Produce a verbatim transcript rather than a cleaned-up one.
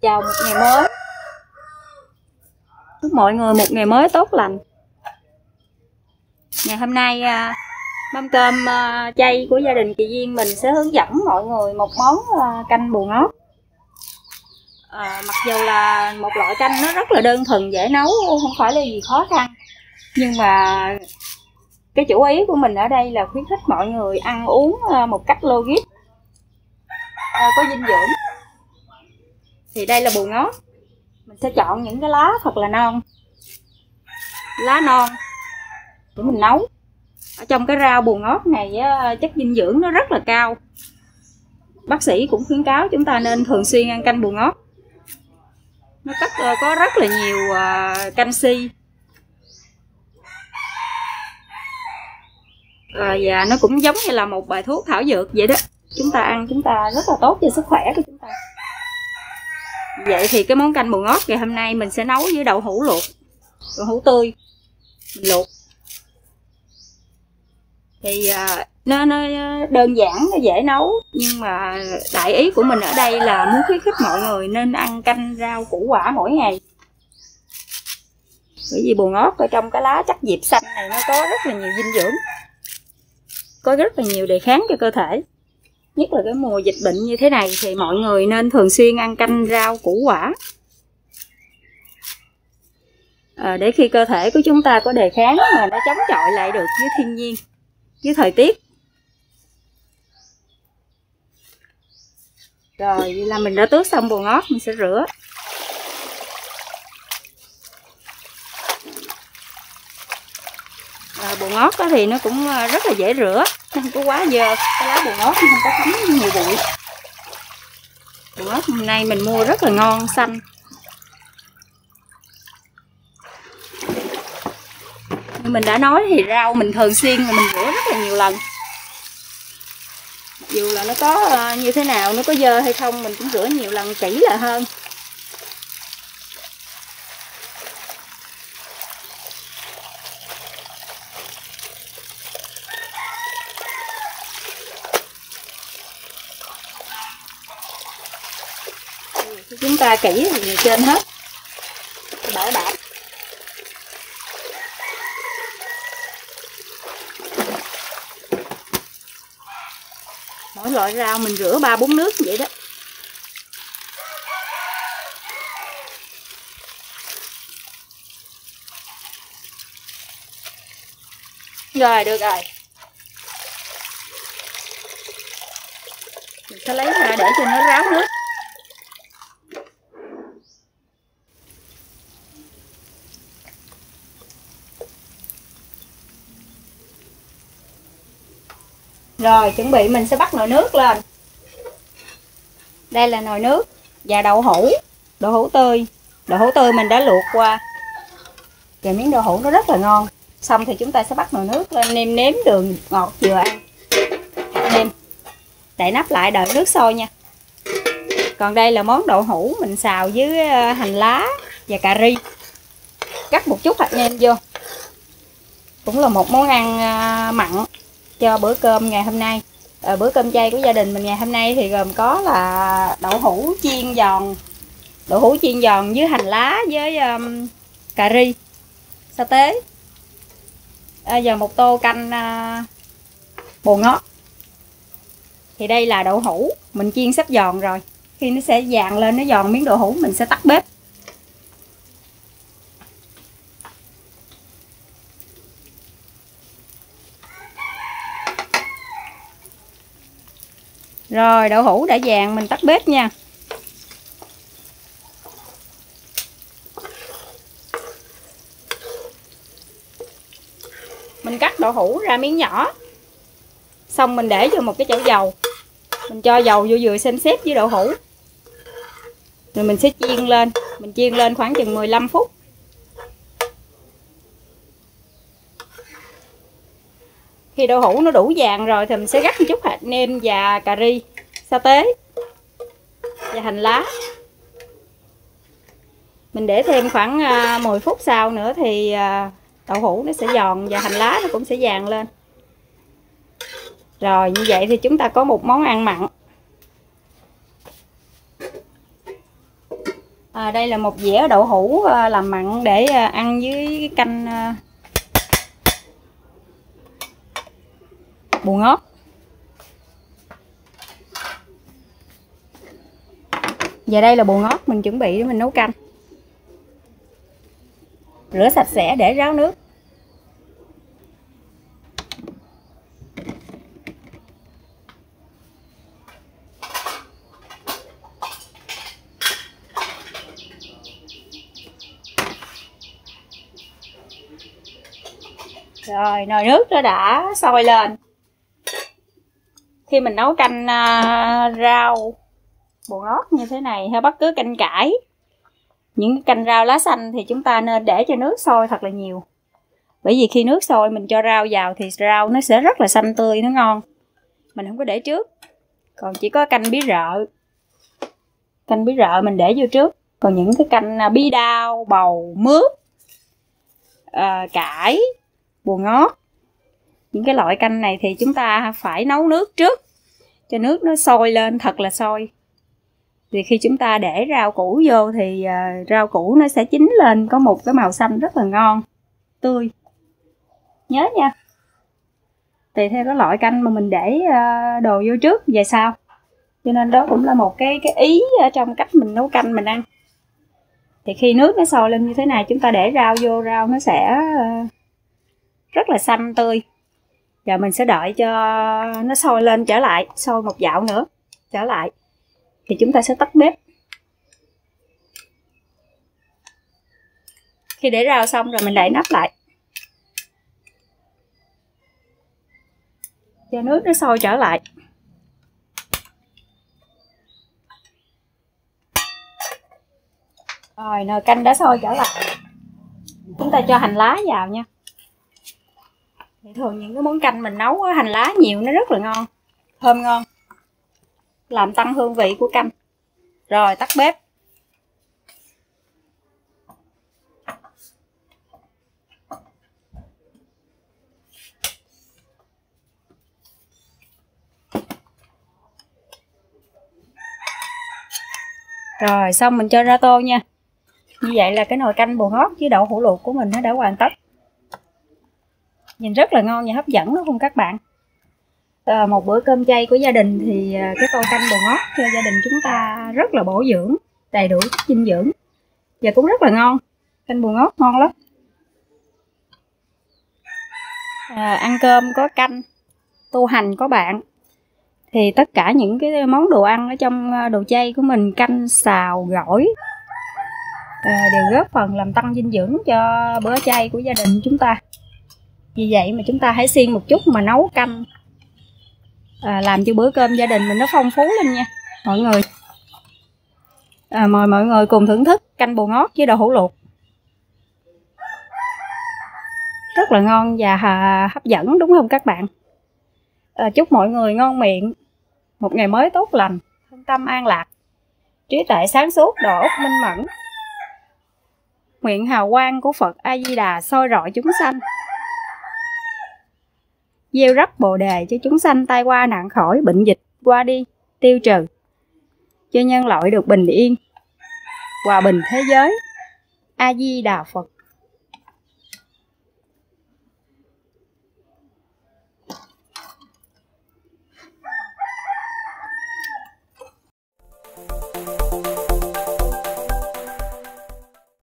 Chào một ngày mới. Chúc mọi người một ngày mới tốt lành. Ngày hôm nay mâm cơm chay của gia đình chị Duyên mình sẽ hướng dẫn mọi người một món canh bù ngót. À, mặc dù là một loại canh nó rất là đơn thuần, dễ nấu, không phải là gì khó khăn, nhưng mà cái chủ ý của mình ở đây là khuyến khích mọi người ăn uống một cách logic, à, có dinh dưỡng. Thì đây là bù ngót, mình sẽ chọn những cái lá thật là non, lá non để mình nấu. Ở trong cái rau bù ngót này chất dinh dưỡng nó rất là cao. Bác sĩ cũng khuyến cáo chúng ta nên thường xuyên ăn canh bù ngót. Nó rất, có rất là nhiều canxi, à, và nó cũng giống như là một bài thuốc thảo dược vậy đó. Chúng ta ăn chúng ta rất là tốt cho sức khỏe của chúng ta. Vậy thì cái món canh bù ngót ngày hôm nay mình sẽ nấu với đậu hũ luộc, đậu hũ tươi mình luộc. Thì à, nó, nó đơn giản, nó dễ nấu, nhưng mà đại ý của mình ở đây là muốn khuyến khích mọi người nên ăn canh rau củ quả mỗi ngày. Bởi vì bù ngót ở trong cái lá chắc diệp xanh này nó có rất là nhiều dinh dưỡng, có rất là nhiều đề kháng cho cơ thể. Nhất là cái mùa dịch bệnh như thế này thì mọi người nên thường xuyên ăn canh rau củ quả, à, để khi cơ thể của chúng ta có đề kháng mà nó chống chọi lại được với thiên nhiên, với thời tiết. Rồi vậy là mình đã tước xong bù ngót, mình sẽ rửa. À, bù ngót thì nó cũng rất là dễ rửa, không có quá dơ. Cái lá bù ngót không có thấm nhiều bụi. Bù ngót hôm nay mình mua rất là ngon, xanh. Như mình đã nói thì rau mình thường xuyên mà mình rửa rất là nhiều lần. Mặc dù là nó có như thế nào, nó có dơ hay không, mình cũng rửa nhiều lần kỹ là hơn. Chúng ta kỹ thì trên hết, bảo đảm. Mỗi loại rau mình rửa ba bốn nước vậy đó. Rồi được rồi. Mình sẽ lấy ra để cho nó ráo nước. Rồi chuẩn bị mình sẽ bắt nồi nước lên. Đây là nồi nước và đậu hũ, đậu hũ tươi. Đậu hũ tươi mình đã luộc qua. Và miếng đậu hũ nó rất là ngon. Xong thì chúng ta sẽ bắt nồi nước lên, nêm nếm đường ngọt vừa ăn. Nêm. Đậy nắp lại đợi nước sôi nha. Còn đây là món đậu hũ mình xào với hành lá và cà ri. Cắt một chút hạt nêm vô. Cũng là một món ăn mặn cho bữa cơm ngày hôm nay. À, bữa cơm chay của gia đình mình ngày hôm nay thì gồm có là đậu hũ chiên giòn, đậu hũ chiên giòn với hành lá với um, cà ri sa tế, à, và một tô canh uh, bù ngót. Thì đây là đậu hũ mình chiên sắp giòn rồi, khi nó sẽ vàng lên, nó giòn miếng đậu hũ mình sẽ tắt bếp. Rồi đậu hũ đã vàng mình tắt bếp nha. Mình cắt đậu hũ ra miếng nhỏ. Xong mình để vô một cái chảo dầu. Mình cho dầu vô vừa xem xếp với đậu hũ. Rồi mình sẽ chiên lên. Mình chiên lên khoảng chừng mười lăm phút. Khi đậu hũ nó đủ vàng rồi thì mình sẽ rắc một chút hạt nêm và cà ri sa tế và hành lá. Mình để thêm khoảng mười phút sau nữa thì đậu hũ nó sẽ giòn và hành lá nó cũng sẽ vàng lên. Rồi như vậy thì chúng ta có một món ăn mặn. À, đây là một dĩa đậu hũ à, làm mặn để à, ăn với cái canh à, bù ngót. Và đây là bù ngót mình chuẩn bị để mình nấu canh. Rửa sạch sẽ để ráo nước. Rồi nồi nước nó đã sôi lên. Khi mình nấu canh uh, rau bù ngót như thế này hay bất cứ canh cải, những canh rau lá xanh thì chúng ta nên để cho nước sôi thật là nhiều. Bởi vì khi nước sôi mình cho rau vào thì rau nó sẽ rất là xanh tươi, nó ngon. Mình không có để trước. Còn chỉ có canh bí rợ, canh bí rợ mình để vô trước. Còn những cái canh bí đao, bầu, mướp, uh, cải, bù ngót, những cái loại canh này thì chúng ta phải nấu nước trước cho nước nó sôi lên thật là sôi. Vì khi chúng ta để rau củ vô thì uh, rau củ nó sẽ chín lên có một cái màu xanh rất là ngon, tươi. Nhớ nha. Tùy theo cái loại canh mà mình để uh, đồ vô trước về sau. Cho nên đó cũng là một cái cái ý ở trong cách mình nấu canh mình ăn. Thì khi nước nó sôi lên như thế này chúng ta để rau vô, rau nó sẽ uh, rất là xanh tươi. Và mình sẽ đợi cho nó sôi lên trở lại, sôi một dạo nữa trở lại thì chúng ta sẽ tắt bếp. Khi để rau xong rồi mình đậy nắp lại cho nước nó sôi trở lại. Rồi nồi canh đã sôi trở lại. Chúng ta cho hành lá vào nha. Thì thường những cái món canh mình nấu hành lá nhiều nó rất là ngon, thơm ngon, làm tăng hương vị của canh. Rồi tắt bếp. Rồi xong mình cho ra tô nha. Như vậy là cái nồi canh bù ngót với đậu hũ luộc của mình nó đã hoàn tất. Nhìn rất là ngon và hấp dẫn đúng không các bạn? À, một bữa cơm chay của gia đình thì cái tô canh bù ngót cho gia đình chúng ta rất là bổ dưỡng, đầy đủ chất dinh dưỡng và cũng rất là ngon. Canh bù ngót ngon lắm. À, ăn cơm có canh, tu hành có bạn, thì tất cả những cái món đồ ăn ở trong đồ chay của mình, canh, xào, gỏi, à, đều góp phần làm tăng dinh dưỡng cho bữa chay của gia đình chúng ta. Vì vậy mà chúng ta hãy siêng một chút mà nấu canh, à, làm cho bữa cơm gia đình mình nó phong phú lên nha mọi người. À, mời mọi người cùng thưởng thức canh bù ngót với đậu hũ luộc. Rất là ngon và hấp dẫn đúng không các bạn? À, chúc mọi người ngon miệng, một ngày mới tốt lành, thân tâm an lạc, trí tuệ sáng suốt, đầu óc minh mẫn. Nguyện hào quang của Phật A Di Đà soi rọi chúng sanh, gieo rắc bồ đề cho chúng sanh tai qua nạn khỏi, bệnh dịch qua đi tiêu trừ, cho nhân loại được bình yên, hòa bình thế giới. A Di Đà Phật.